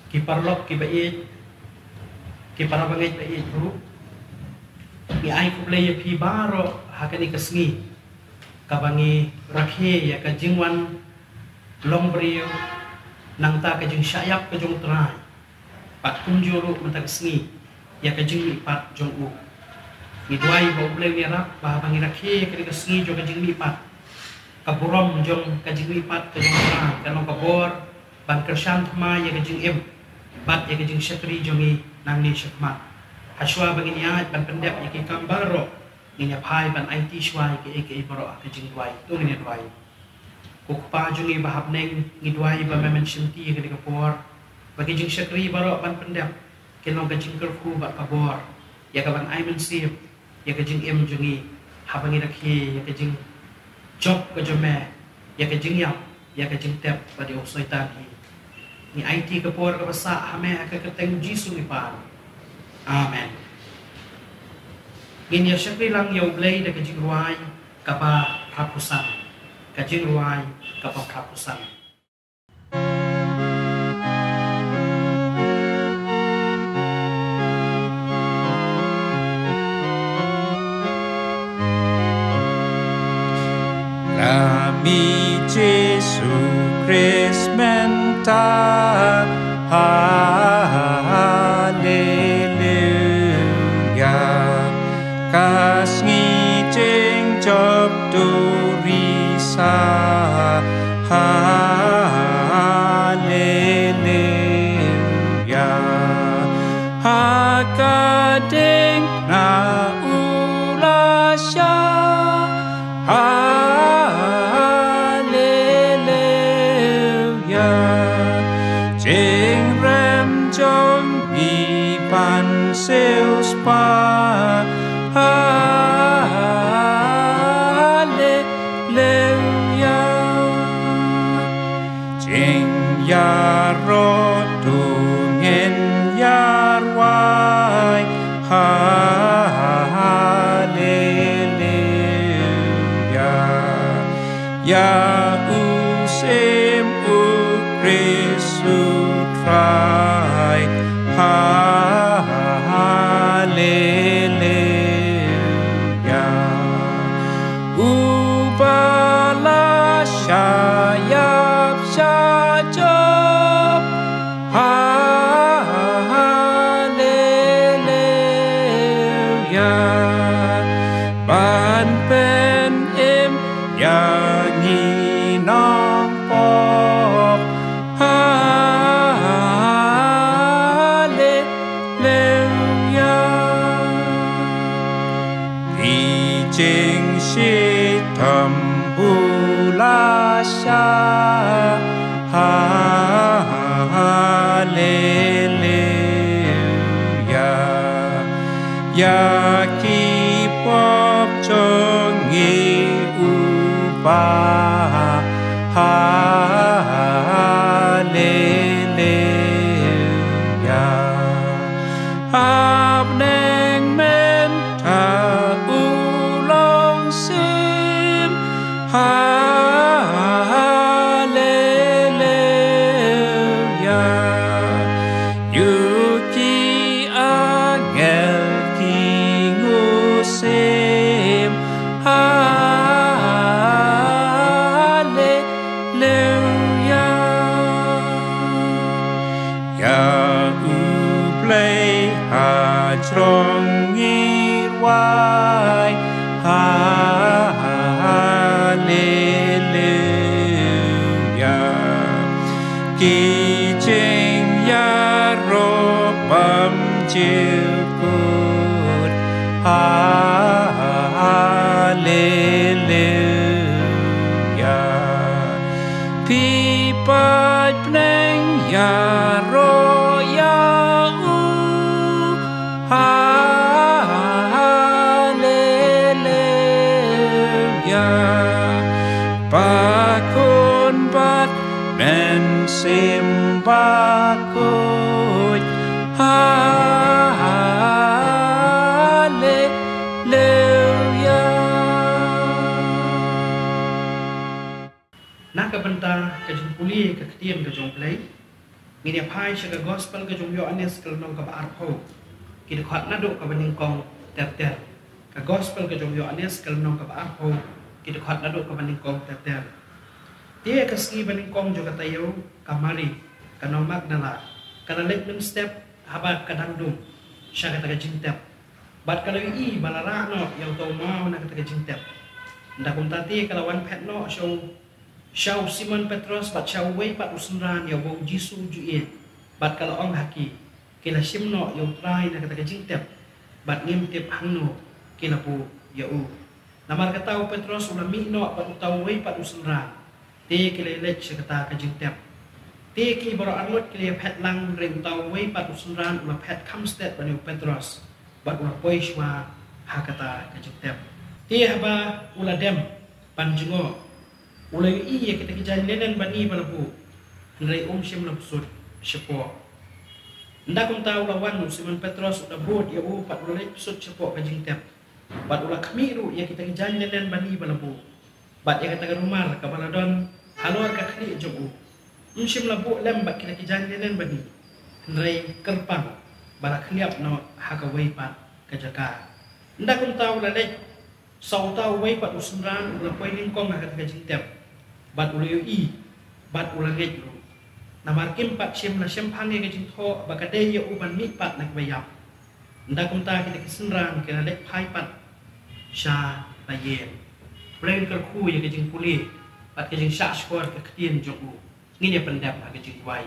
kiparlok kibait kiparabangit bait ru ni ai kublay pi baro hakani kasngi kabangi rakhe ya ka jingwan longbrio nang ta ka jing syayak ka jong trai pat kunjuru mata kasngi ya ka jing pat jong u ni duai ba kublay ni rap ba bangi rakhe ka kasngi jong ka jing pat kaburom jong ka jing pat ka jong trai kanong kabor ban kersan thma ya ka jing em bat ya ka jing syatri jongi nang ni syakma haswa bagi ni ayat ban pendep ya ki kambaro ni nyapai ban IT shwai ke baro ka jing duai tu ni duai kukpa jungi bahap neng ni duai ba memen shinti ke kapor bagi jing syatri baro ban pendep kenong ka jing kerku ba kabor ya ka ban aimen sip ya ka jing em jungi habangi rakhi ya ka jing job ka jome ya ka jing ya ka jing tep ba di osoitan ni IT kapor ka basa hame ka kateng Jisu ni pa amen gini syakri lang yaw blay da kajing ruay kapa hapusan kajing ruay kapa hapusan Lami Jesu Christ menta hallelujah kas ngijing job durisa hallelujah hakading na ulasya Seus pa hallelujah jing yaro dungen yarwai hallelujah ya usem ukrisu try hallelujah ubala syayap syajab hallelujah ban pen em yang nginong pop Jing si tambulasya hallelujah ya ki pop jongi ubah hallelujah abneng menta hallelujah yuki angel kingusim hallelujah ya uplay hajrong ngirwai Kijing yaro pam jilkut hallelujah pipat pneng yaro yau hallelujah pakun bat men simbakut nak benta kajung puli ke ketiem ke jong play Ngini pai syaga gospel ke jom yo anes ke nong ka arpo. Kita khat nado ka baning kong ter. Ka gospel ke jom yo anes ke nong ka arpo. Kita khat nado ka baning kong ter. Dia keski baning kong jo kata yo kamari kanong magdala. Kana lek men step haba kadang dum. Syaga taga jintep. Bat kalau i balara no yang tau mau nak taga jintep. Ndak untati kalau wan pet no Syau Simon Petrus bat syau wei pat usunran ya bau Jisu juie. Bat kalau ong haki kila simno ya trai nak kata jingtep. Bat ngimtip hangno kila pu ya u. Namar kata Petrus ulah mikno bat utau wei pat usunran. Te kila lech kata jingtep. Te ki baro armut kila pet lang ring utau wei pat usunran ulah pet kamstet bani Petrus. Bat ulah poishwa hakata jingtep. Te haba ulah dem panjingo. Ulai iya kita kijain lenen bani balapu, nilai sim lapsud sepo. Ndak kum tahu lawan Simon Petrus udah buat ya pat ulai episode sepo kajing tep. Bat ulah kamiru ya kita kijain lenen bani balapu. Bat ya kata rumah kabaladon halor kakli jobu. Sim lapu lem bat kita kijain lenen bani. Nilai kerpang balak liap no hakawai pat kajaka. Ndak kum tahu lalek sau tahu wai pat usunran ulah poin lingkong nak kajing tep. Bat ulai i, bat ulai ngejru. Namarkim pat sim la sim pange kajing tho bakade ya uban mi pat nak bayap. Ndak kumta kita kesenran kena lek pai pat sha bayen. Plain kerku ya kajing puli pat kajing sha skor ke ketien jogu. Ngini pendap ha kajing wai.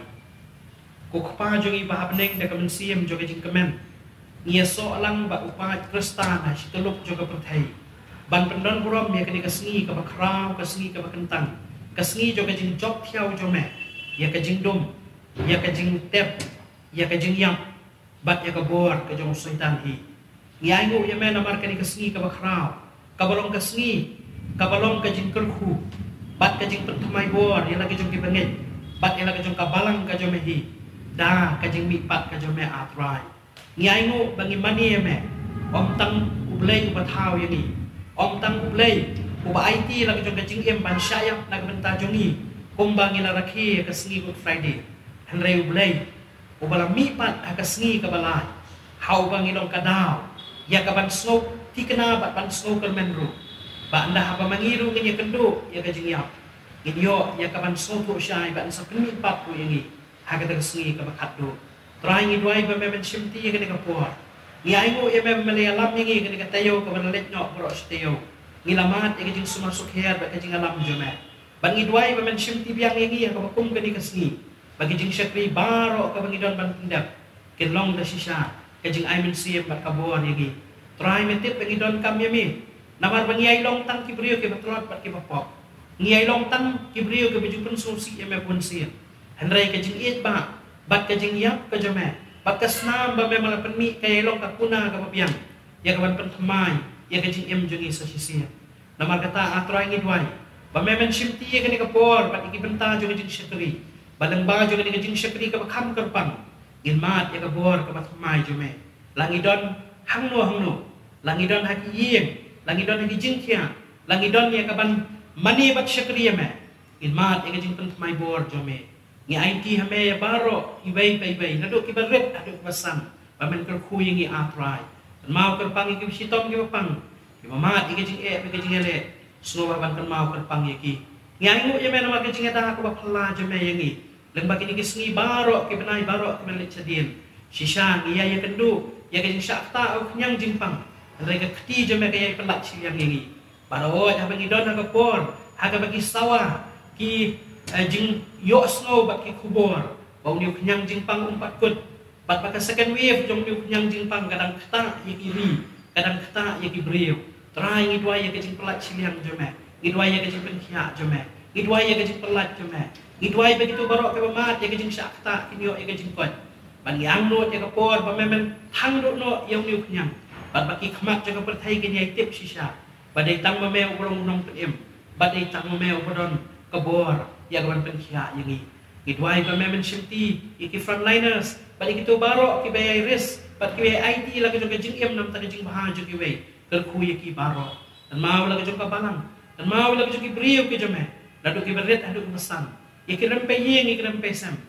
Ko kpa jongi bahap neng da kamen siem jo kajing kemen. Ngia so lang ba upa kristan ha situluk jo ka perthai. Ban pendon burom ya kini kesni ka bakrau kesni ka bakentang. Kasngi jo kajing job thiau jo me ya kajing dum ya kajing tep ya kajing yang bat ya kabor ka jong syaitan hi ngai ngu ya me namar kani kasngi ka bakrau kabalong kasngi kabalong kajing kerhu bat kajing pertamai bor ya lagi jong kibanget bat ya lagi jong kabalang ka jo me hi da kajing mi pat ka jo me atrai ngai ngu bangi mani ya me om tang ublei ubathau ya ni om tang ublei uba IT lagi jong kajing ban syayap nak benta jongi kumbang ila rakhi kasngi Good Friday henrei ublei ubala mi pat kasngi kabala hau bang ilong kadaw ya kaban snow tikena bat ban snow kermenru ba anda apa mangiru ngenya kendo ya kajing yap inyo ya kaban snow tu syai ban sa peni pat pu yangi hakata kasngi kabakat do try ngi duai ba memen simti ya kene kapor ni aingo ya mem melalam yangi kene katayo kaban let nyok bro steo Ngilamat ya kajing sumasuk her bak kajing alam jome. Bangi duai bamen simti biang yangi ya kabakum kani kasngi. Bagi jing syakri baro ka bangi don ban tindak. Kelong da sisa kajing aimen siem bat kabor yangi. Try metip bangi don kam yami. Namar bangi ai long tang kibrio ke batrot bat ke bapok. Ngi ai long tang kibrio ke baju pensusi ya me pun siem. Henrai kajing it ba bat kajing yap ka jome. Bat kasnam ba me malapen mi kay long ka kuna ka babiang. Ya kaban pentemai ya kajing jongi sa sisia. Namar kata atrai ngi duai. Ba memen simti ya kani kapor pat iki benta jo kajing syakri. Balang ba jo kani kajing syakri ka bakam kerpang. Ngin mat ya kabor ka batmai jo me. Langidon hangno. Langidon haki yeng, langidon haki jingkia. Langidon ya kaban mani bat syakri ya me. Ngin mat ya kajing pentmai bor jo me. Ngi IT hame ya baro ibai nado kibaret adu basan. Ba men kerku ngi atrai. Mau kerpang iki sitom ki pang. Ki mamat iki jing kajing ele. Snow ban kan mau kerpang iki. Ngai ngu ye men ma kajing eta aku bapala jeme yangi. Leng bagi ni kisni baro ki benai baro ki melik cedin. Sisa ngi ya kendu ya kajing sakta au nyang jingpang. Andai ka keti jeme kaya pelak siang yangi. Baro ya bagi don ka por, haga bagi sawah ki jing yo snow bak ki kubor. Bau ni nyang jingpang umpat kut. Bat baka second wave jom ni nyang jingpang kadang kata ya kiri, kadang kata ya kibriu. Try ngi dua ya kajing pelat siliang jome. Ngi dua ya kajing penkia jome. Ngi dua ya kajing pelat jome. Ngi dua ya begitu barok ke mamat ya kajing sakta kinyo ya kajing kot. Ban yang no ya kapor ba memen hang do no ya ni nyang. Bat baki khamak jaga perthai kini tip sisa. Badai tang mame ubrong nong pem. Badai tang mame ubron kabor ya gawan penkia yangi. Ngi dua ya memen simti iki frontliners. Balik itu baro ki bayai ris, bat ki bayai IT lagi jong kajing nam ta kajing bahaju ki bay. Kerku ya ki baro. Dan mau lagi jong kabalang. Dan mau lagi jong ki brio ki jome. Ladu ki beret adu pesan. Ya ki rempe yeng ki rempe sem.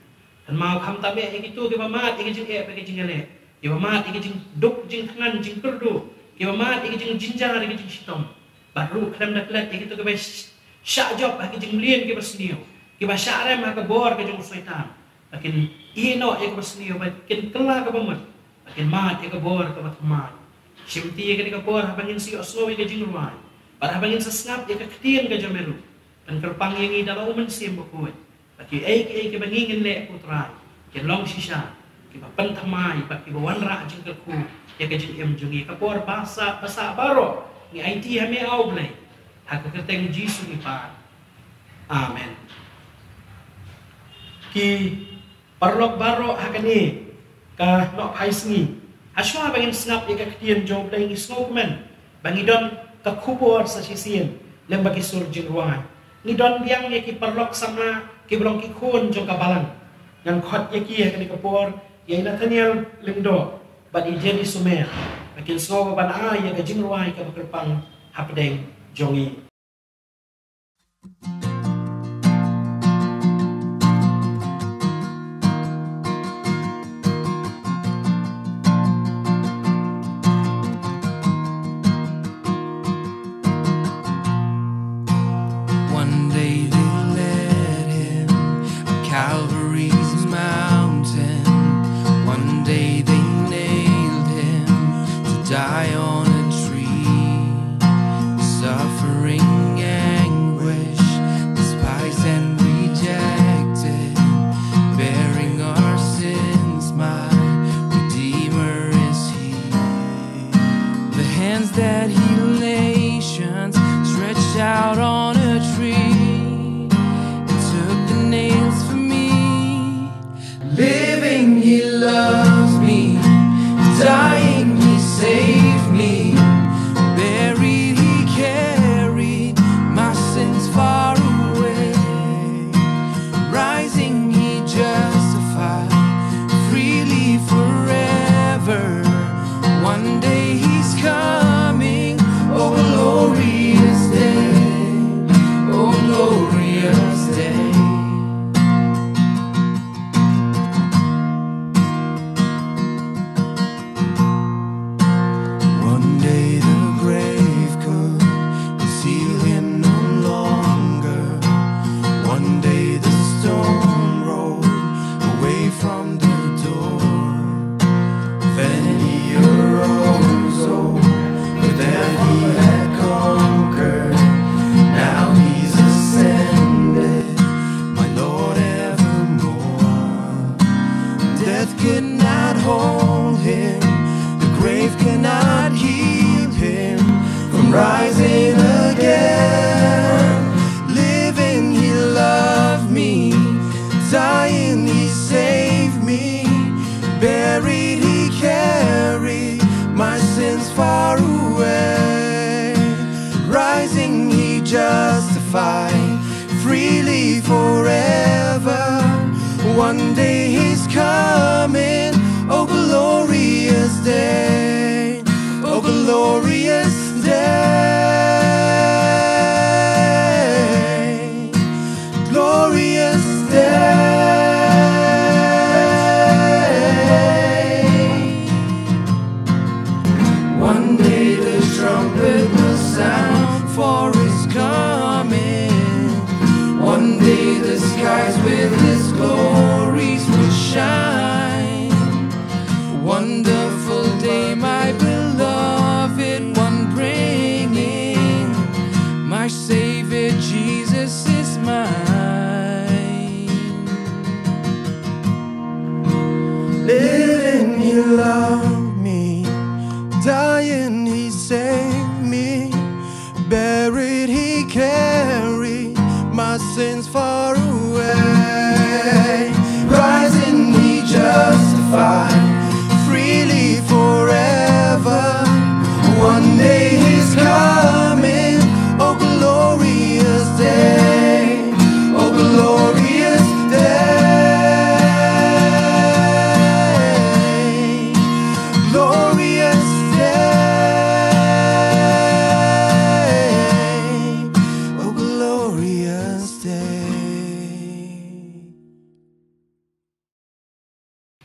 dan mau kam tabe gitu ke mamat ke jing pe ke jing ele ke mamat ke jing duk jing tangan jing perdu ke mamat ke jing jinjar ke jing sitom baru krem dak let ke gitu ke syak job ke jing lien ke bersnio ke ba syarem ke bor ke jing syaitan lakin ino ke bersnio bakin kela ke bamat lakin mat ke bor ke batmat simti ke bor habangin si osno ke jing ruai para habangin sesngap ke ketien ke jamelu dan kerpang yang dalam umen sim bokoi Ki ke bangingin le putrai ke long sisa ki pentamai pa ki wanra jing ku ya ke jing em jungi ka por basa baro ni IT hame au blai hak keteng jisu ni pa amen ki parlok baro hakani ka no paisni aswa bangin snap ya ka ketien job lai ni snowman bangidon ka kubor sa sisien lembagi sur jing ruai ni don biang ya ki parlok sama ki belong ki khon jong kabalang ngan khot ya ki ka ni kapor ya Nathaniel lindo bad i jeni sumer makin so ban a ya ka jingruai ka bakerpang hapdeng jongi Calvary's mountain. One day they nailed him to die on a tree. Suffering anguish, despised and rejected, bearing our sins, my Redeemer is he. The hands that heal nations stretched out on a tree and took the nails for me. Living, he loves me. Dying, he saved me. Buried, he carried my sins far away. Rising, he justified freely forever. One day he's coming, oh glorious day, oh glorious day. Rising again, living, he loved me. Dying, he saved me. Buried, he carried my sins far away. Rising, he justified freely forever. One day he's coming, oh glorious day, oh glorious day, glorious day. One day the trumpet will sound for his coming. One day the skies with his glories will shine. Wonderful day, my beloved one, bringing my Savior Jesus is mine. Living, he loved me. Dying, he saved me. Buried, he carried my sins far away. Rising, he justified freely forever. One day he's coming, oh glorious day, oh glorious day, glorious day,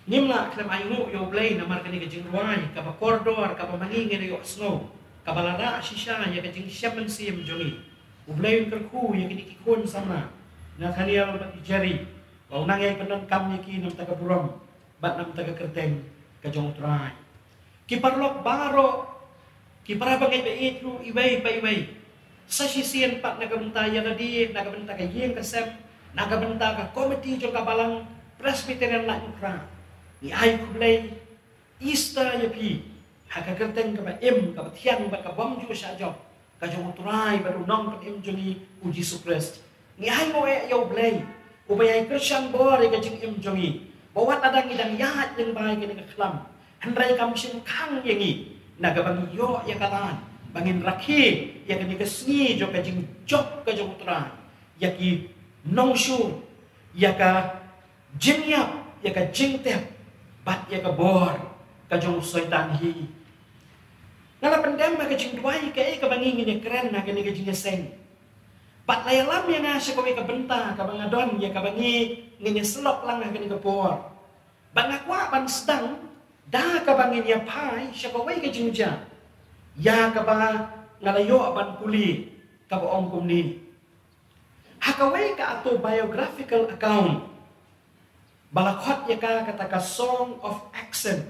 Ngimla klem aingu yo blay namar kani kajing ruai kapa kordor kapa mangingin yo snow kapa lara shisha ya kajing siamen sim jongi ublay kerku ya kini kikun sama na kanial bat jari bau nangai penan kam yaki nam taga buram bat nam taga kerteng kajong trai kiparlok baro kipara bagai be itu ibai bai bai sasisian pat naga benta ya tadi naga benta ka yeng kasem naga benta ka komiti jong kabalang presbyterian la ukra ni ai kublay Easter ya pi haka kerteng ka em ka tiang ba ka bom ju sa job ka jong trai ba nong ka em jongi uji supres ni ai mo e yo blay ubay Christian bor ka jing em jongi bawat adang idang yahat yang bahay kini ka klam handray kam sim kang yengi naga bang yo ya kalan bangin rakhi ya kini ka sngi jo ka jing job ka jong trai ya ki nong shu ya ka jing yap ya ka jing tep bat ya ka bor ka jong soitan hi ngala pendem ka jing duai ka bangin ni keren na kini ka jing seng bat layalam ya nga siya kami ka benta ka bangadon ya ka bangi ngini selok lang na kini ka bor bangakwa ban sedang da ka bangin ya pai siya kawai ka jing ja ya ka ba ngalayo ban puli ka baong kumni hakawai ka autobiographical account balakot ya ka kata ka song of accent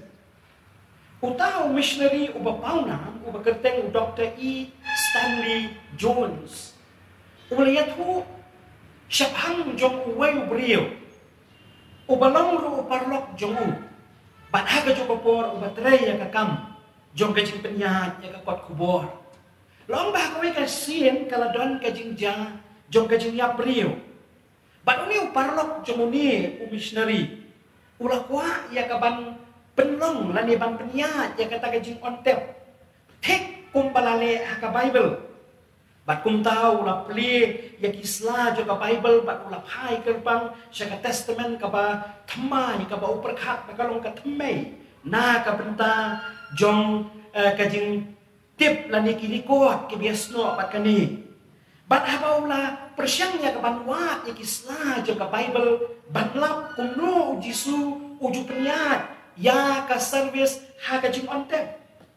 utaw missionary uba pauna uba kerteng Dr. E. Stanley Jones uliyat hu syabhang jong uway ubriyo ubalong ru uparlok jong u badhaga jong kapor ubatrey ya kakam jong kajing penyat ya kakot kubor long bah kaway kasien kaladon kajing ja jong kajing ya briyo bat uni uparlok jong uni missionary ulakwa ya kaban penlong lani ban penyat ya kata kajing ontep tek kumbalale haka Bible bat kum tahu la pli ya kisla jo ka Bible bat ula phai kerbang sya ka testament ka ba thamai ka ba uperkhat ka long ka thamai na ka benta jong kajing tip lani kini ko ke biasno bat kani bat haba ula persyangnya ka banwa ya kisla jo ka Bible bat lap kumno ujisu uju penyat ya ka service ha ka jing ontep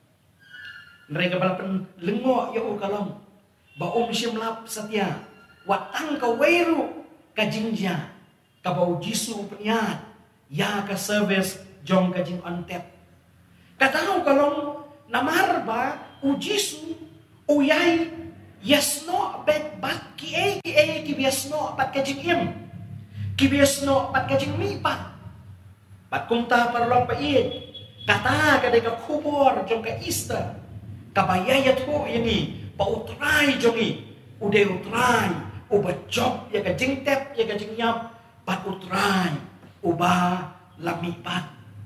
mereka balapan lengo ya ukalong baom simlap satya watang ka weru ka jingja ka bau jisu penyat ya ka service jong ka jing ontep katau kalong namar ba ujisu uyai yasno bet bat ki biasno bat ka jing im ki biasno bat ka jing mi pat bat kumta parlong pa iit kata ka de ka kubor jong ka Easter kabayayat ho ini pautray jongi uday utray uba job ya ka jingtep ya ka jingyap pat utray uba lamipat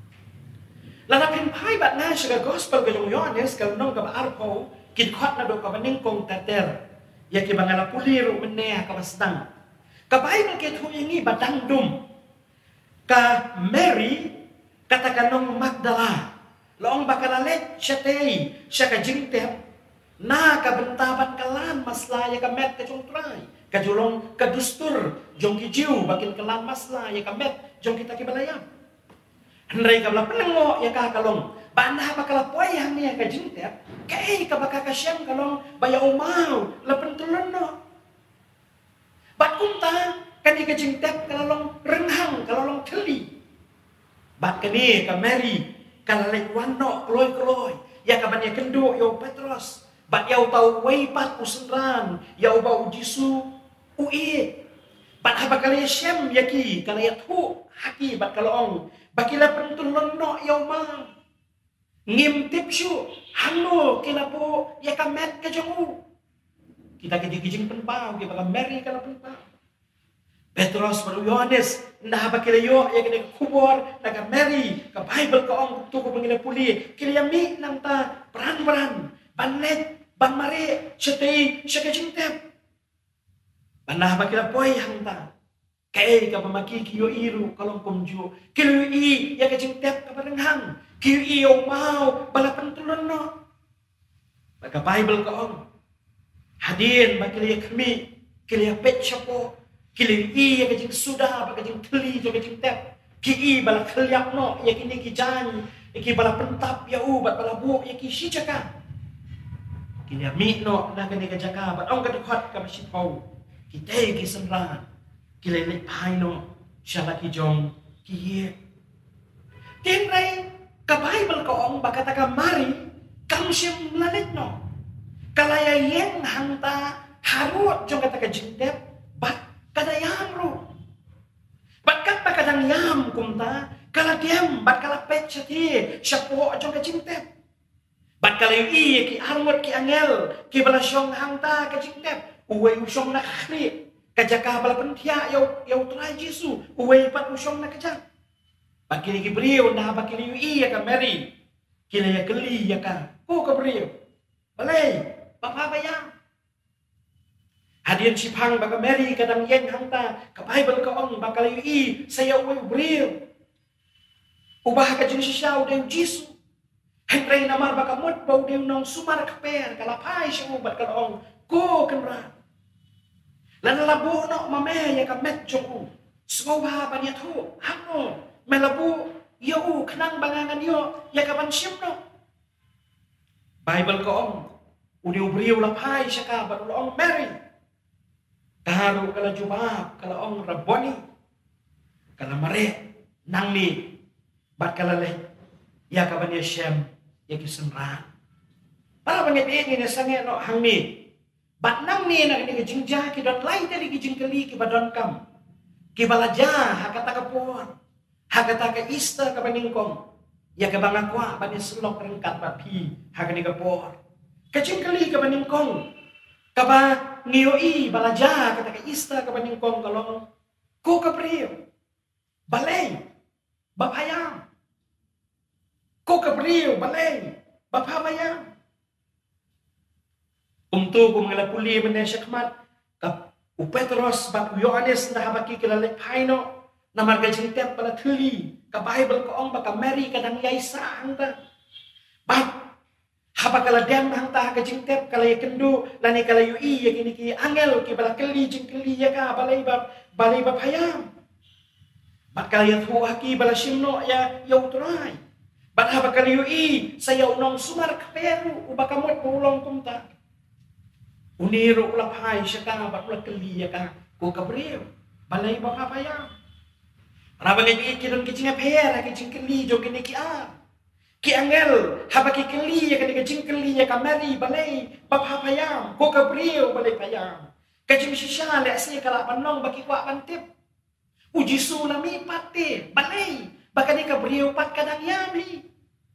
lanapin pai bat na siya gospel ka jong Yohanes ka nong ka arpo kitkot na do ka maningkong tater ya ki bangala puliru menea ka basdang ka Bible ket hu ingi badangdum ka Mary kata kanong Magdala loong bakalalet siya tay siya ka jingtep na kabentaban kalan maslaya kamet ka jong tray kajulong kadustur jong kijiu bakin kalan maslaya kamet jong kita kibalayam handray kabla penengo ya kakalong banda bakalapoy hang niya ka jingtep kay kabaka kasyam kalong baya umaw lapen tulono bat kumta kani ka jingtep kalalong renghang kalalong teli bat kani ka Mary kalalek wano kloy ya kaban ya kendo yo Petros bat yau tau way pat usendran yau bau jisu ui bat habakale syem yaki kalayat hu haki bat kalaong bakila pentulon no yau ma ngim tipsyu hano kilapo ya kamet ka jongu kita kijing penpau ki baka Mary kana penpau Petros baru Yohanes ndah bakila yo ya kene kubor naga Mary ka Bible ka ong tuko pangila puli kiliyami nang ta peran banet bang mari syatay syaka jingtep banah bakila poy hangta kay ka pamaki kiyo iru kalong kumju kiyo i ya ka jingtep ka barenghang kiyo i o mau balapan tulon no baka Bible ka ong hadin bakila ya kami kila ya pet syapo kila i ya ka jing suda baka jing teli jo ka jingtep ki bala khliap no ya kini ki jan ki bala pentap ya bat bala buok ya ki shijaka kini mi no na kini ka jaka bat ong ka dekat ka masipau ki te ki senran ki le pai no shala ki jong ki ye tin rai ka Bible ko ong bakata ka mari kam sim lalit no kalaya yeng hangta harut jong kata ka jindep bat kada yam ru bat kat pa kadang yam kumta kala diam bat kala pet chati syapo jong ka jindep bat kala yu ki armut ki angel ki bala syong hangta ka jindep uwe usong na khri ka jaka bala pentia yau trai Jesu uwe pat usong na kajak bat kini ki brio na ba kini yu ka Mary kila ya keli ya ka ko ka brio balai Papa bayang. Hadian sipang baka Mary kadang yen hangta ka Bible ka ong bakal yu saya uwe brio. Ubah ka jing siyaw de Jesu. Henry namar baka mot bau de nong sumar kaper kalapai siya ubat ka ong ko kenra. Lan labu no mame ya ka met jong. Smowa ba niya to. Hano melabu yo kenang bangangan yo ya ka pansim no. Bible ka ong Udiw beriw lapai siya ka, ba't ong Mary? Kaharo kala jubab, kala ong Rabboni, kala mare, nang ni, ba't kala leh, ya ka ba niya Shem, ya kisenra. Para bangit ini na sange no hang ni, ba't nang ni na kini kijingja, kidon lai tadi kijingkali, kibadon kam, kibalaja, hakata kapon, hakata ka ista ka baningkong, ya ka bangakwa, ba't niya sulok rengkat ba't pi, hakani kapon. Kacing kali ka baningkong kaba ngiyoi balaja kata ka ista ka baningkong kalong ko ka brio balay bapayam ko ka brio balay bapayam kung mga puli man siya kamat ka Petros bat Yohanes na habaki kilalik paino na margajing tep pala tuli ka Bible ko ong baka Mary kadang yaysa hangta bat haba kala dem hangta ka jingtep kala yakendu lani kala yui yakini ki angel ki bala keli jingkeli ya ka balay ba payam bat kala yathu haki bala simno ya yauturai bat haba kala yui sayaw nong sumar kaperu ubakamot pulong kumta uniro ulaphay siya ka bat ula keli ya ka ko kabriyo balay ba payam raba ngayon ikidon kijinga pera kijingkeli jo kini ki Ki angel haba ki keli ya ka jingkeli ya ka Mary balay bapapayam ko kabriyo balay payam kajim sisya le asli kala panong baki kwa pantip uji sunami pate balay baka ni kabriyo pat kadang yami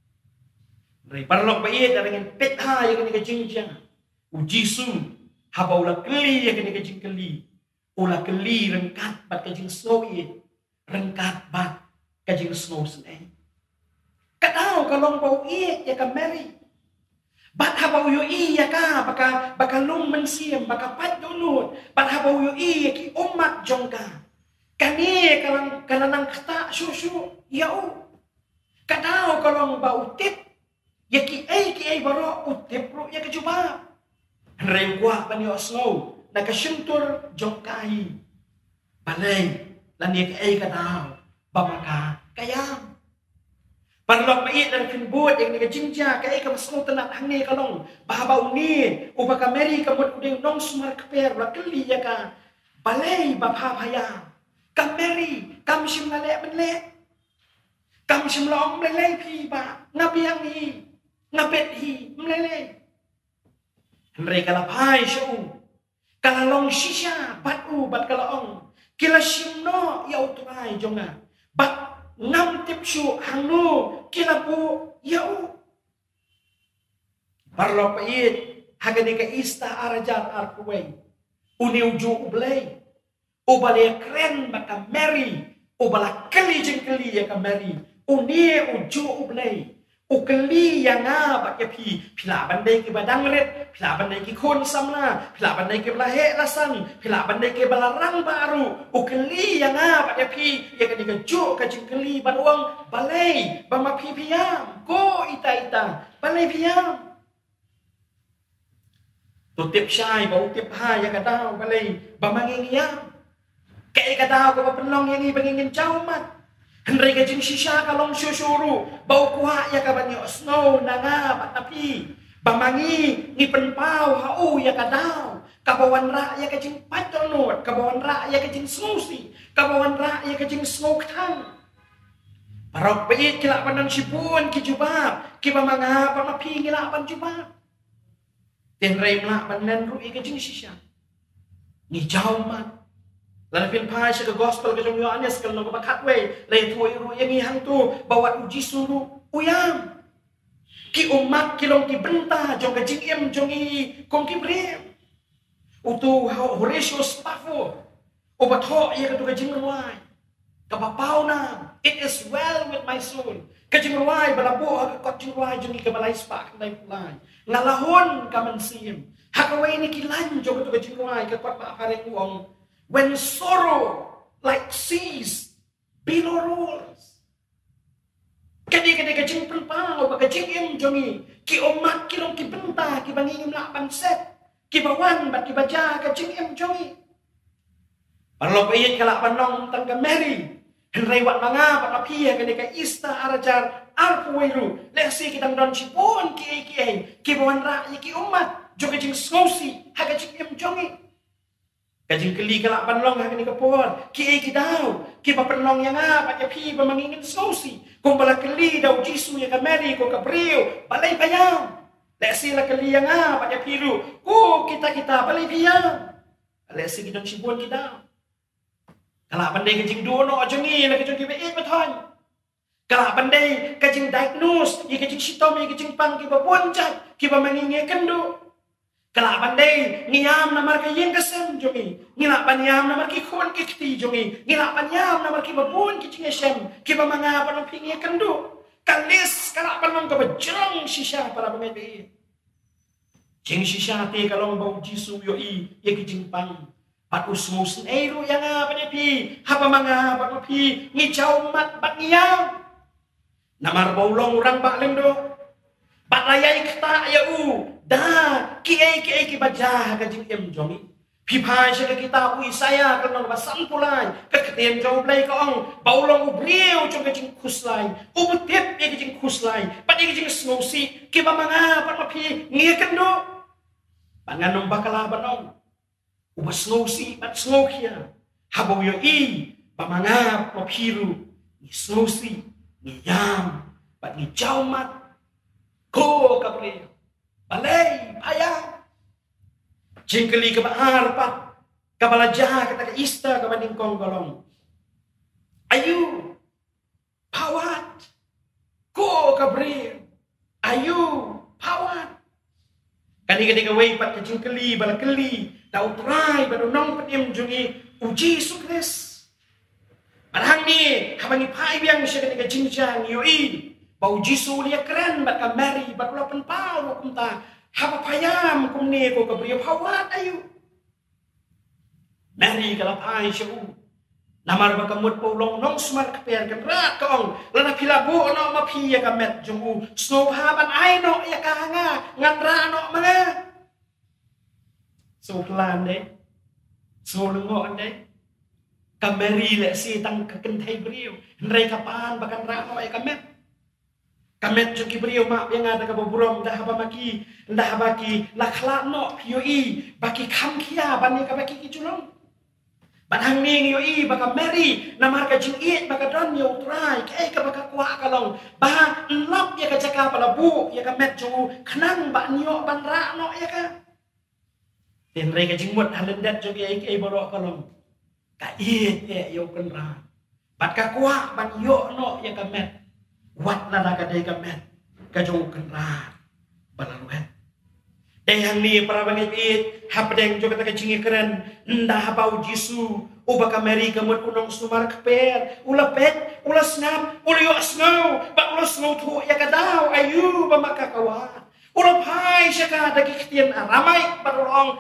ray parlok ba iya darangin petha ya ka jingjang uji sun haba ula keli ya ka jingkeli ula keli rengkat bat kajing snow rengkat bat kajing snow sen Kadao kalong bau ya ka Mary. Bat habau yo ya ka baka lung mensiam baka pat dunut. Bat habau yo ki umat jongka. Kani kalang kata susu yau. Kadao kalong bau tip ya ki ai baro utip ro ya kejuba. Rengwa bani osno nakasyuntur jongkai. Balay lan ya ki ai kadao bamaka kayam. Parlok mait dan kinbut yang ni jingja kai ka masno tenat hangne kalong bahabaw ni ubaka Mary kamot udeng nong sumar kaper bakeli ya ka balay bapapaya kam Mary kam sim lale menle kam sim long lele pi ba ngabiang hi ngapet hi mlele Henry kalapai syu kalalong shisha batu bat kalaong kila simno ya utrai jonga bat ngam tipsu hangno kilapu yau parlo pait hagani ka ista arajar arkuway uniu ju ublay ubale kren baka Mary ubala kali jengkeli ya ka Mary unie uju ublay ukeli yang baka pila bandai ke badang red pila bandai ke kon samna pila bandai ke belahe rasan pila bandai ke balarang baru ukeli yang baka ya ka digajo ka jengkeli baruang balay bama piam ko ita balay piam tutip syai bau tip ha ya ka daw balay bamangingiyam kay ka daw ko penlong yang ibangingin jaumat Henry ka jing shisha ka long syusyuru bau kuha ya ka banyo snow nanga patapi bamangi ni penpau hau ya ka daw kabawan ra ya ka jing patonot kabawan ra ya ka jing snusi kabawan ra ya ka jing smoke tang parok pait kila panang sipun ki jubab ki bamanga pamapi ngila pan jubab Henry mla panen ru ka jing shisha ni jauman Lalu pinpai sa gospel ka jong Yohanes kalau nang bakatwe lay tuoy ru yang ihang tu bawat uji suru uyam ki umat kilong ki benta jong ka jingim jong i kong ki brem utu Horatio Spafford obat ho ia ka tu ka jingruai ka papau na it is well with my soul ka jingruai balabu ka jingruai jong i ka balai spak nai pulai ngalahon ka mansim hakawai ni kilan jong ka tu ka jingruai ka pat pa kareng uong when sorrow like seas below rolls. Kadi-kadi kajing penpau, kajing im jongi, ki omat kilong ki benta, ki bangingim na panset, ki bawan bat ki baja kajing im jongi. Parlo payet kalak panong tangga Mary, henry wat manga pat mapia kadi ka ista arajar arpuiru, lesi kitang don sipon ki bawan ra ki omat, jo kajing skosi, ha kajing im jongi. Kajing keli kalak panlong ha kini kapor ki daw ki papenlong yang apa ya pi pamangingin sosi kung bala keli daw jisu ya ka Mary ko kabriyo balay payam lesi la keli yang apa ya piru ko kita balay payam lesi gidon sibon ki daw kalak pandai kajing dono ajongi la kajing kibe paton kalak pandai kajing diagnose ya kajing sitom ya kajing pang ki babonjat ki pamangingin kendo Kalak pandai ngiyam namar ka yen kasem jongi ngilak panyam namar ki khon ki kti jongi ngilak panyam namar ki babun ki cingesem ki pamanga panong pingi kendu kalis kalak panong ka bajrong shisha para bangai jing shisha te kalong bau jisu yo i ye ki jingpang pat usmus eiru yang apa ne pi ha pamanga pat pi ngi chau mat bat ngiyam namar bau long urang ba leng do bat layai kta ya u dah ki baca kajing em jongi pipai sa kita ui saya kanang basan pulai kakatiem jong play kaong baulong ubriu jong kajing kuslai ubutip e kajing kuslai pati kajing smosi ki mamanga pat mapi ngiakan do panganong bakala banong ubas smosi pat smokia habau yo i pamanga mapiru ni smosi ni yam pat ni jaumat ko kabriu balay, payang. Jingkeli ke bahar pat. Kabalaja kata ke ista ke banding kong golong. Ayu. Pawat. Ko kabril. Ayu. Pawat. Kani ke way pat ke jingkeli bala keli. Tau try baru nong patim jungi uji sukres. Padahang ni kabangi pai biang siya kani ke jingjang yoi. Bau jisu dia keren bat ka Mary bat pula penpau kumta haba payam kumne ko kabriyo pawat ayu Mary kala pai shu namar ba kamut pulong nong smart kaper kan rat kaong lana pilabu no mapi ya kamet jungu snow haban ai no ya kahanga ngan ra no mga so plan de so lengo de ka Mary le si tang ka kentai briyo ndrai kapan bakan ra no ya kamet Kamet jo kibriyo mak yang ada kaboburom dah haba maki dah baki lakla no yoi baki kam kia bani ka baki kijulong badang ning yoi baka Mary namar ka jingit baka don yo try kai ka baka kwa kalong ba lop ya ka jaka palabu ya kamet jo khnang ba nyo ban ra no ya ka tin re ka jingmut halendat jo ai borok kalong ka it ya yo kan ra bat ka kwa ban yo no ya kamet wat na kadai kamet kajong kenra balaluet dehang ni para bangit hapdeng jo kata kajing keren ndah bau jisu ubaka Mary kamut unong sumar keper ula pet ula snap ula yo snow ba ula snow tu ya kadaw ayu ba makakawa ula pai syaka dagi ketian ramai padulong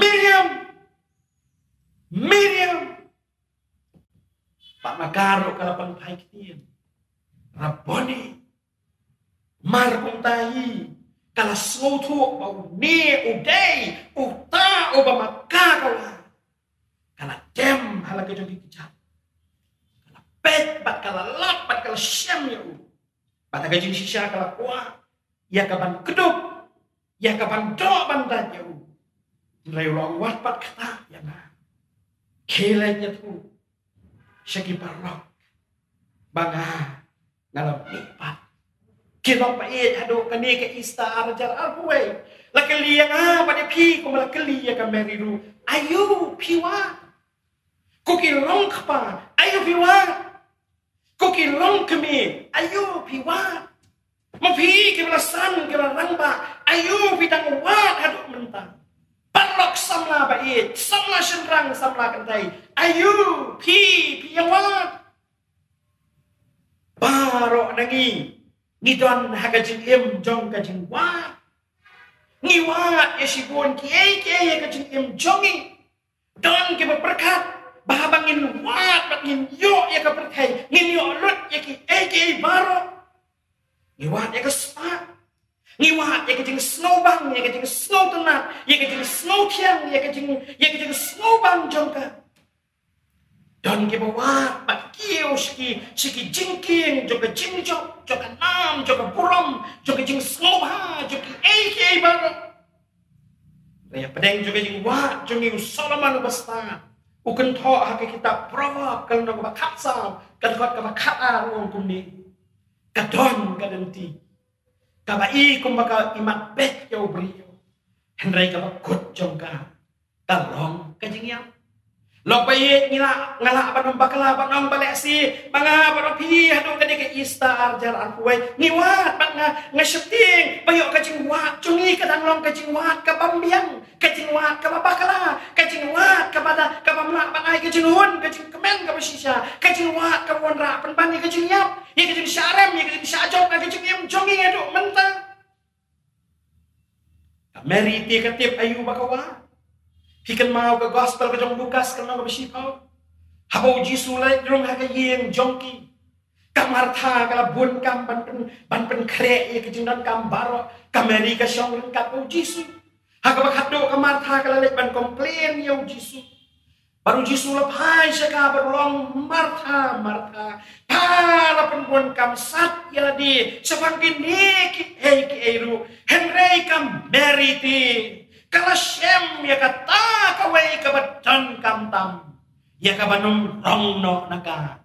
Miriam Pak Makaro kalapan pai ketian Raboni markung tahi kala snotu bau ni udai uta obama kakawa kala dem hala ke jogi kejat kala pet bat kala lap syam ya u. Bata gajing sisya kala kuah. Ya kaban keduk. Ya kaban do bandan ya u. Rayu long wat pat kata ya na. Kelenya tu. Syaki parok. Banga. Ngalam nikmat. Kilok pa aduh kani ke ista arajar arbuai. Lakali yang pada pi ko malakali ya ka meriru. Ayo piwa. Ko kilong pa. Ayo piwa. Ko kilong kami. Ayo piwa. Mapi ke belasan ke rangba. Ayo bidang wat aduh mentang. Parok samla bait. Samla senrang samla kantai. Ayo pi yang wat. Barok nangi. Ngidon hagajing jong kajing wat. Ngiwat ya sibun kiai ya kajing jongi. Don ke berkat. Bahabangin wat bangin yo ya ke perkai. Ngin yo lut ya ki barok. Ngiwat ya ke sepat. Ngiwat ya kajing snowbang ya kajing snow tenat. Ya kajing snow tiang ya kajing snowbang jongka. Don ke bawat pat kiyo siki jingking joka jingjok joka nam joka buram joka jing snowha joka AK barok. Raya pedeng joka jing wat jongi Solomon basta. Uken tho hake kita Proverb kalau nak bakat sam kan kot ka bakat ruang kumni. Kadon kadenti. Kabai kum baka imat bet yo brio. Henry ka bakut jongka. Talong kajing yang Lopai ngala panong bakala panong balesi banga paropi hadu kani ke ista arjar arkuai niwat pat nga syuting bayo kajing wat cungi kadang long kajing wat ka pambiang kajing wat ka bakala kajing wat ka pada ka pamla panai kajing hun kajing kemen ka basisya kajing wat ka wonra penbani kajing yap ya kajing syarem ya kajing syajok kajing yam jongi adu mentang Mary ti katip ayu bakawa Hikan mau ke gospel ke jong Lukas kerana ke bersipau. Habau Jisu lai drong haga yeng jongki. Kamartha kala bun kam ban pen krek ye ke jingdan kam baro. Kameri ka syong lengkap au Jisu. Haga bakado kamartha kala lek ban komplain ye Jisu. Baru Jisu lepai seka berlong Martha. Pala pen bun kam sat ya di. Sebangkin ki eiru. Henry kam meriti. Kala syem ya kata kawai kabatan kamtam ya kabanum rongno naka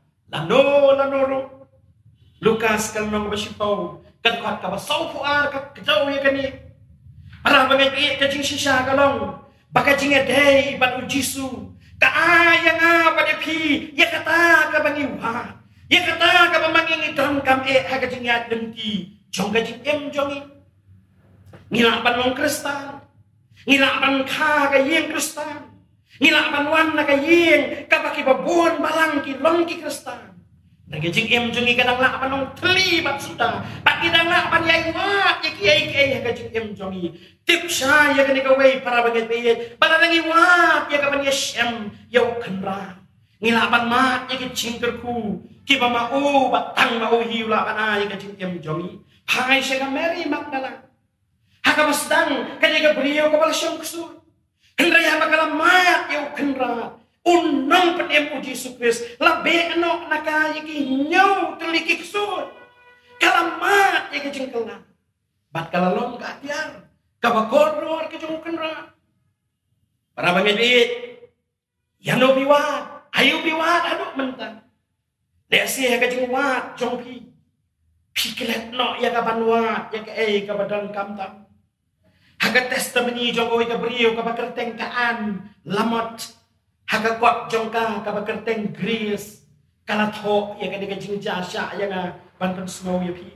lano Lukas kalnong basipau kadkot kabasau puar kajau ya kani para bangai kajing sisya kalong bakajing day batu Jisu kaaya nga pada pi ya kata kabangi wa ya kata kabamangi drong kam hagajing ya denti jong kajing jongi ngilapan mong kristal Ngilapan ka kayeng kristan. Ngilapan wan na kayeng kapaki babon balang ki long ki kristan. Nagajing jongi kadang lapan nong telibat sudah. Pati dang lapan yai wat ya kajing jongi. Tip sya ya kani kawai para baget bayet. Balangi wat ya kapan ya syem ya ukenra. Ngilapan mat ya kajing kerku. Kiba mau batang mau hiu lapan ya kajing jongi. Hai syaka Mary Magdalene. Haka masdang kanya beliau kepala syong kusur. Hendraya bakala mat yau kendra. Unang penem uji sukris. Labe enok naka yaki nyau terlikik sur. Kala mat yaki jengkelna. Bat kala long ka atiar. Kabakoror ke jong kendra. Para bangedit. Yano biwat. Ayo biwat aduk mentang. Lesi haka jeng wat jong pi. Pikilet no ya kabanwat ya ke kabadan kamtam. Haga testimoni jogoy ka brio ka bakerteng kaan lamot haga kwat jongka ka bakerteng gris kalatho ya ka diga jingjasya ya nga bantan snow ya pi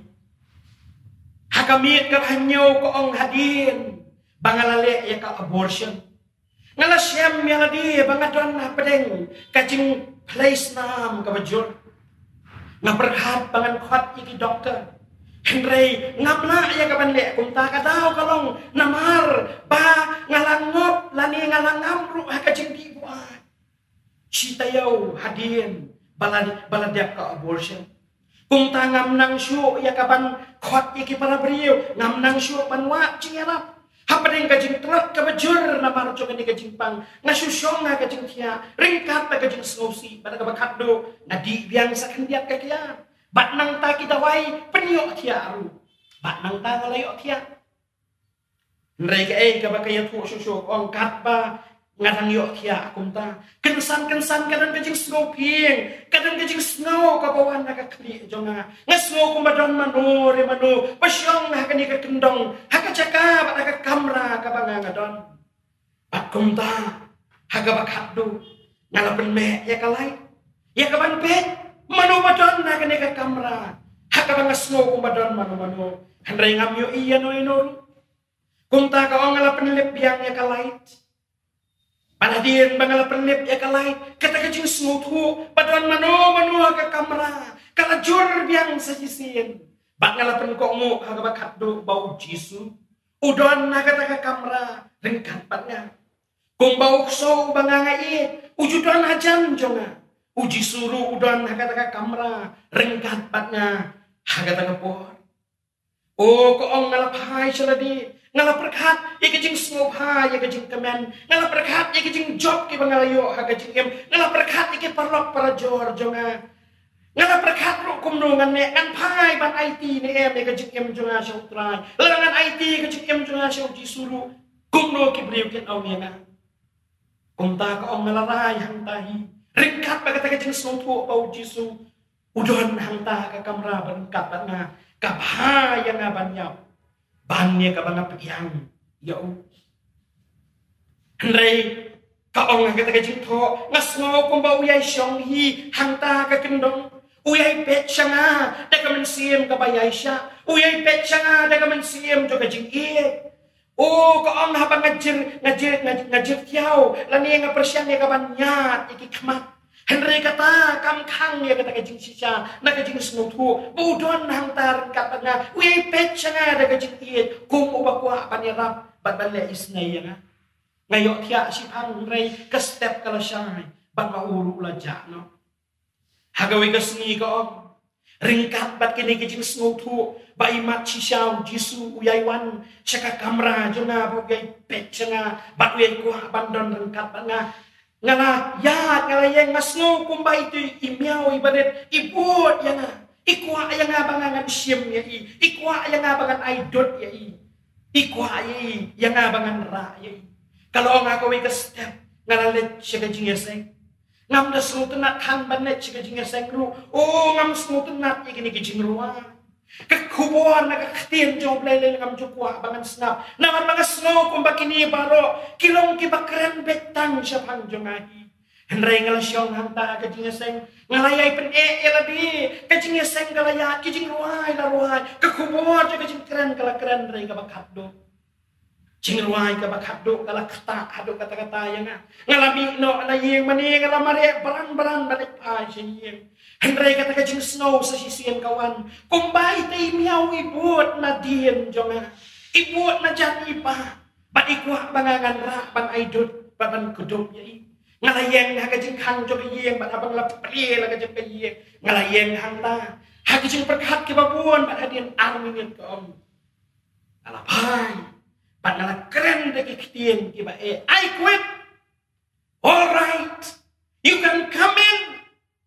haga miet ka hanyo ko ong hadin bangalale ya ka abortion ngala syam ya ladi bangadon na pedeng kajing place nam ka bajur ngaperhat bangan kwat iki dokter Henry ngamna ya kapan lek kumta kadau kalong namar ba ngalangop lani ngalangam haka jengki buat citayau hadin baladiak ka abortion kumta ngamnang syu ya kapan khot iki para brio ngamnang syu panwa cingarap hapadeng kajing trot ka bajur namar jo kani kajing pang ngasusyong nga kajing kia ringkat na kajing snowsi pada ka bakaddo ngadi biang sa kandiat ka kia Bat nang ta kita wai penyok tia aru. Bat nang ta ngalayok tia. Mereka ka bakaya tu syuk ong kat ba ngadang yok tia kumta. Kensan kadang kajing snow pieng, kadang kajing snow ka bawan na ka kli jonga. Ngasno kumadon mano re mano, pasyong na kani ka kendong, haka caka bat ka kamra ka banga ngadon. Bat kumta haga bakaddu ngalapen me ya kalai. Ya kaban pet mano badon na kani ka kamra. Haka banga snow kumadon mano. Handai ngamyo iya no ino. Kung ta ka ngala penlip yang ya kalait. Panadin bangala penlip ya kalait. Kata kajing smutu. Paduan mano ka kamera. Kala jur biang sajisin. Bak ngala penkokmu haga bakaddo bau jisu. Udon na kata ka kamera. Rengkat patnya. Kung bau kso banganga iit. Ujudan hajan jonga. Uji suruh udon haga ka kamera. Rengkat patnya. Haga tangapor. Oh, koong ngalapai saladi. Ngala perkat, ya kajing smopa, ya kajing kemen. Ngala perkat, ya kajing job ki bangalayo, ha kajing em. Ngala perkat, ya parlok para jor jonga. Ngala perkat ro kumnungan ne, ngan pai ban IT ne em, ya kajing em jonga siya utray. Lalangan IT, kajing em jonga siya jisuru. Kumno ki beriw kin aw nga. Kumta ka ong ngalaray hang tahi. Ringkat bagata kajing smopo bau jisu. Udon hang ta ka kamra berengkat bat nga. Kabhaya nga banyap. Bannya ka banga piang ya Andrei ka ong nga kajing to ngasngo kumba uyay syong hi hangta ka kendong uyay pet siya nga daga mensiem ka bayay siya uyay pet siya nga daga mensiem jo kajing iet o ka ong habang ngajir tiyaw lani nga persyang nga banyat ikikmat Henry kata kamkang ya kata kajing sisa na kajing smutu budon hangtar kata nga uyay pet siya nga da kajing iit kung ubakwa panirap badbala isnay nga ngayon tiya si Henry ka step kala siya bat mauru ulaja no hagawi ka sngi ka om ringkat bat kini kajing smutu ba imat sisa jisu uyay wan siya ka kamera jona bugay pet siya nga bat uyay kuha bandon ringkat bat nga ngala ya ngala yang ngasno kumba itu imiaw ibadet ibut yang ikwa yang abangan siem ya ikwa yang abangan aidot ya ikwa yang abangan ra ya kalau ngakawi ke step ngalalet siya kajing yaseng ngam da smutenat han banet siya kajing yaseng ru oh ngam smutenat ikini kajing ruwa kekubuan na kakatien jom lele ngam jukwa bangan snap naman mga snow kung bakini baro kilong kibakren betang siya pangjong ahi henry ngalasyong hanta kajing seng ngalayay pen elabi kajing seng galaya kajing ruay la ruay kekubuan siya kajing keren kala keren rey kabakaddo jing ruay kabakaddo kala kata hado kata-kata yang ngalabi no na yeng mani ngalamare barang-barang balik pa siya Henry kata kajing snow sa sisiyan kawan. Kumbay tay miyaw ibut na diyan jonga. Ibut na dyan ipa. Batikwa bangangan ra ban aidot baban kudop yai. Ngalayeng ha kajing hang jo kayeng ban abang lapri la kajing kayeng. Ngalayeng hang ta. Ha kajing perkat kibabuan ban hadian arminin kaom. Alapay. Ban ngala keren deki kitien kiba I quit. All right. You can come in.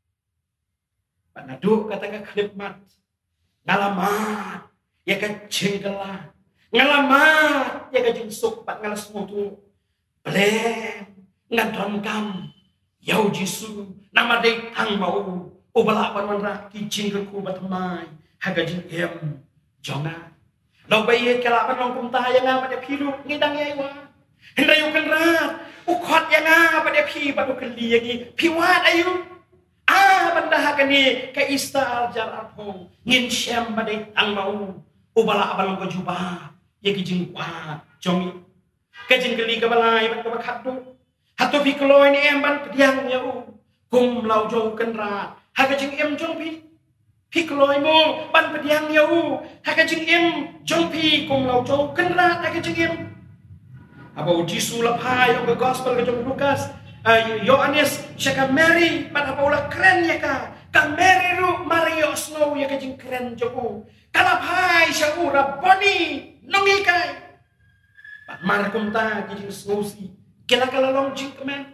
Panaduk kata ka klipmat ngalamat ya ka cengkela ngalamat ya ka jingsuk pat ngalas mutu blem ngadon kam yau jisu nama dei tang mau ubala panwanra ki jingku batmai haga jing em jonga lau bayi kala panong kumta ya nga pada pilu ngidang yaiwa hendayu kenrat ukot ya nga pada pi batu keli yagi piwat ayu benda kani ka istal jar arpo ngin syam badai tang mau ubala abal ko juba ye kijing kwa jomi kajing keli ka balai bat ka bakaddu hatu pikloy ni emban pediang ya kum lau jo kenra ha kajing em jong pikloy mo ban pediang ya ha kajing em jong kum lau jo kenra ha kajing em apa jisu lapai o gospel ka jong Lukas Yohanes siya ka Mary panapaula keren ya ka Mary ru Mario Snow ya kajing keren joko kalapay siya ura boni nungi kay pat markum ta kajing Snow si kila kalalong jing kemen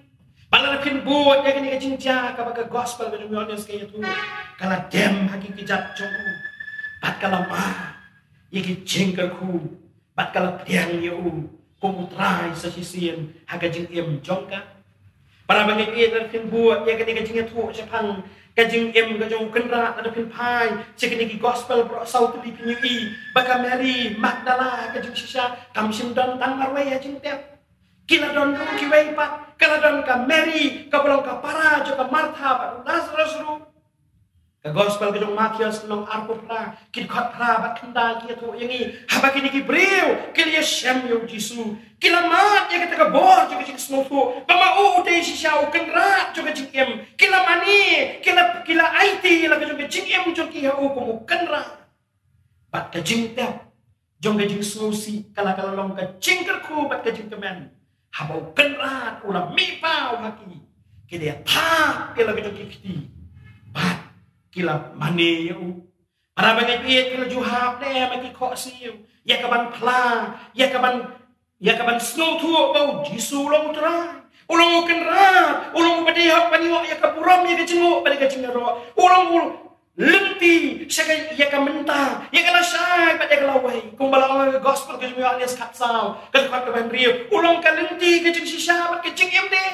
Bala pin buat ya kini kajing tia kabaga gospel kajing yones kaya tu. Kala dem haki kijat jong. Bat kala ma ya kajing kerku. Bat kala tiang ya kumutrai sa sisian hakajing em jongka. Para bangit iya pin buat ya kini kajing tu sepang kajing em kajong kenra ada pin pai. Sekini ki gospel bro sautu di pinyui. Baka Mary Magdala kajing sisa kamsim don tang marway ya jing tiap. Kila don ru kiwei pat, kala don ka Mary, ka belong ka para, jo ka Martha, pat Lazarus ru. Ka gospel ka jong Matius nong arko pra, kid khot pra bat kanda ki to yangi, haba kini ki breu, kila ya shem yo Jisu. Kila mat ya ka bor jo ka jing smofu, bama u te shisha u kenra jo ka jing em. Kila mani, kila IT la ka jong ka jing em jo ki ha u ko kenra. Bat ka jing tap, jong ka jing smosi, kala long ka jing kerku bat ka jing kemen. Habau kenrat ulah mipau haki kdia tak kila kita kiti bat kila mane eu para bangai piet kila juhap ne maki kho siu ya kaban pla ya kaban snow tu bau Jisu long tra ulong kenrat ulong badihap paniok ya kapuram ya kacinguk pada kacingaro ulong lenti syakai ya ka mentah ya kala syai pat ya kala wai kung bala gospel ke jumia alias kapsau ka ka ban riu ulong ka lenti ke jing shisha pat ke jing em de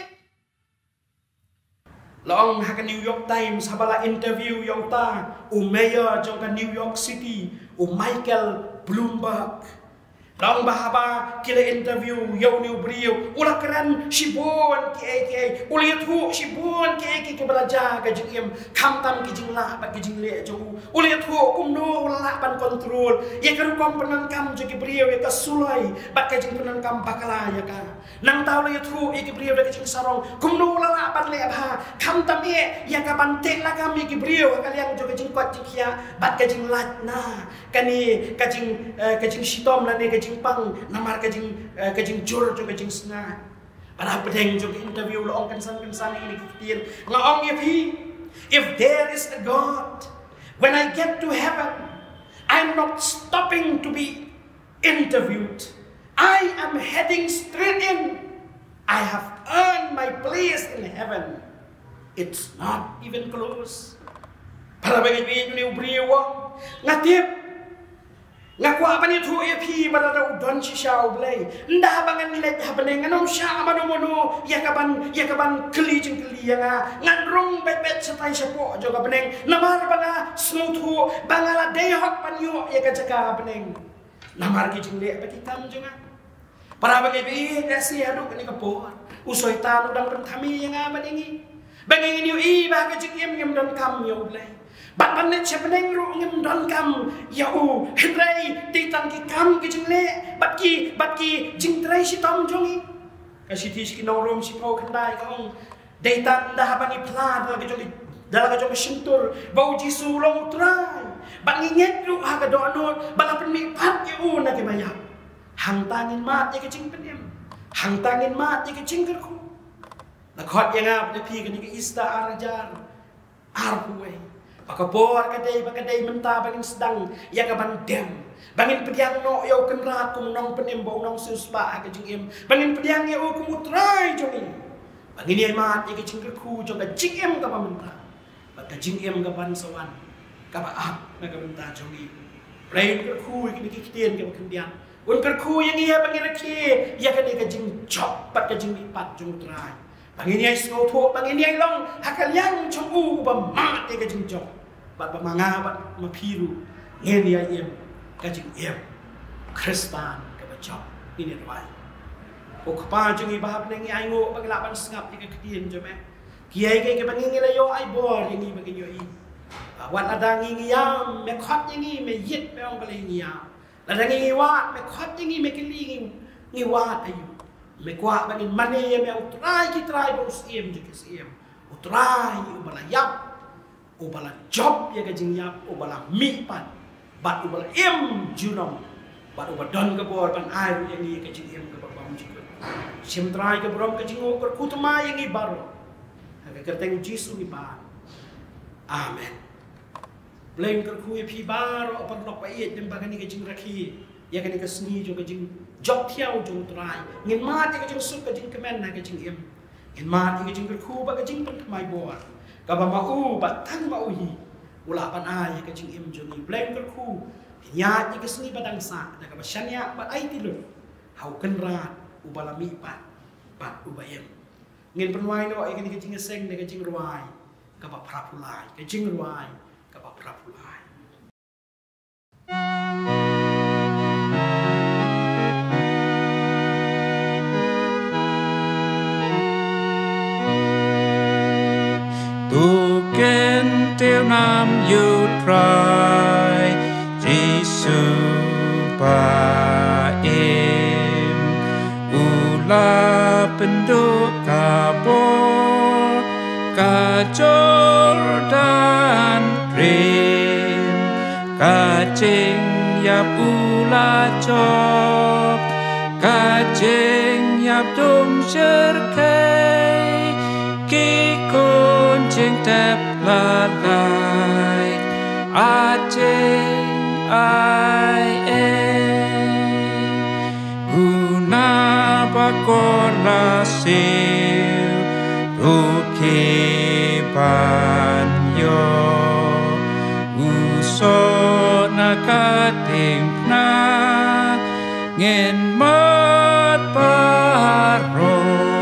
long ha ka New York Times habala interview yo ta mayor jong ka New York City Michael Bloomberg long bahaba kila interview yo new brio ulah keren sibon ke ulah thu sibon ke belajar ka jing kham tam ki jing la ba ki jing le jo ulah thu kum no la ban control ya kan kom penan kam jo ki brio ya ka sulai ba ka jing penan kam bakala ya ka nang taw le thu ki brio ka jing sarong kum no la ban le ba kham tam ya ka ban tek la kam ki brio ka liang jo ka jing kwat jing ya ba ka jing lat na kani ka jing sitom na ne ka jing pang namar kajing jur jo kajing senga para pedeng jo interview lo ong kan ini kitir ngaong if there is a God when I get to heaven I'm not stopping to be interviewed I am heading straight in I have earned my place in heaven it's not even close para bagi ni ubriwa ngatip ngaku apa ni tu EP pada udon shisha blay ndah bangan let happening nganom sha mano ya kaban keli jeng keli yang ngadrong bet setai sepo jo kabeneng namar banga smooth bangala day hot panyo ya kacaka happening namar ki jeng le bagi tam jenga para bagi bi dasi adu kini kapo usoi tan udang pentami yang amadingi bangi ni ba ka jeng yem don kam yo blay Bat panet sebeneng ru ngem don kam ya hendrai titan ki kam ki jingle bat ki jing trai si tom jongi kasi ti si rom si pau kandai kong deitan dah bani pla dalam ka jongi sentur bau Jisu long trai bat nginget ru ha ka donot bala penmi pat ya na ki maya hang tangin mat ya ki jing penem hang tangin mat ya ki jing kerku la khot yang ap de pi ka ni ista arajar arpuai Pakabor kadai mentah bangin sedang ya kaban dem bangin pediang no yo kenrat kum nong penim bau nong suspa ka jing em bangin pediang ya kum utrai jongi bangin ye mat ye jing kerku jong ka jing em ka mentah ba ka jing em ka ban sawan ka ba ap na ka mentah jongi rain kerku ki ki tien ka kendian un kerku yang ia bangin rakhi ya ka ka jing chop pat ka jing pat jong utrai bangin ye snow tho bangin ye long hakaliang chongu ba mat ye ka jing chop bat manga bat mapiru ngen ya em ka jing em Kristan ka ba chop ini rai ko khpa jing ba hap ngi ai ngo ba la ban sngap ye ka kdien jo me kiai ke bangin la yo ai bor ngi bangin yo i wan ada ngi yam me khot ngi me yit me ong ka le ngi ya la ngi wa me khot ngi me kili ngi wa ayu me kwa bangin mane me utrai ki trai bo siem je ke siem utrai ubala yap ubala job ya ka jing yap ubala mi pan bat ubala em junom bat ubala don ka bor pan ai yang ni ka jing em ka bam jing sim trai ka brom ka jing ko kutma yang i baro ka kerteng Jisu ni ba amen blame ka ku pi baro apa lok pa yet dem bagani ka jing rakhi ya ka ni ka sni jo ka jing job thiau jong trai ngin ma te ka jing sup ka jing kemen na ka jing em in mat i jing ku ba jing pan mai bo ka ba mau ba tang mau hi ula pan ai ka jing im joni bleng ku nya ni ka sni badang sa da ka ba shania ba ai ti lu hau kan ra ubalami pat ubayem ngin penwai no ai ka jing seng da ka jing ruai ka ba prapulai ka jing ruai ka ba prapulai Tiêu Nam yêu trai Giêsu ba em ula penduk kabo ka Jordan rem ka ching yap ula chop ka ching yap dum serkai ki kon ching tep la lai a ching ai e guna ba kon la sil tu ke ban yo uso na ka ting na ngin mat paro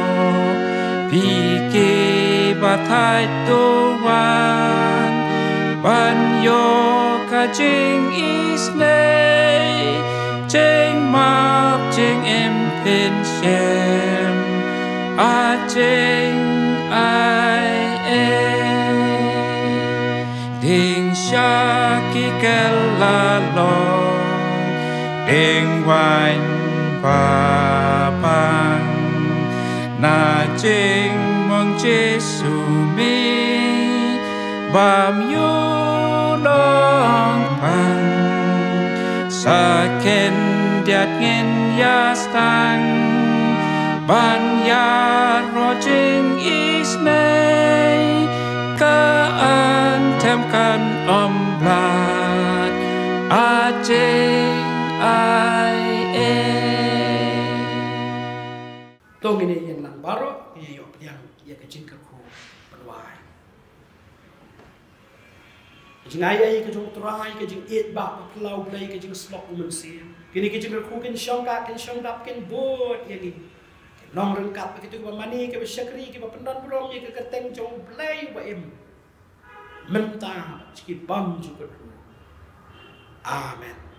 piki batai tuan ban yo ka jing isnei jing map jing em pin shem a jing ai e ding sha ki kel la long ding wan pa pang na jing mong Giêsu mi bam yu long pang sa ken diat ngin ya stang ban ya ro jing isnei ka an tem kan om blat a jing ai e tong ini yang lang baro ye yo yang ye ka jing ka ku penwai jing ai ka jong trai ka jing et ba plau play ka jing slok mun si kini ka jing ku ken shong ka ken shong dap ken bot ye ni nong reng kap ka tu ba mani ka ba syakri ka ba pendan brom ye ka keteng jong play ba em menta ki bam ju ka amen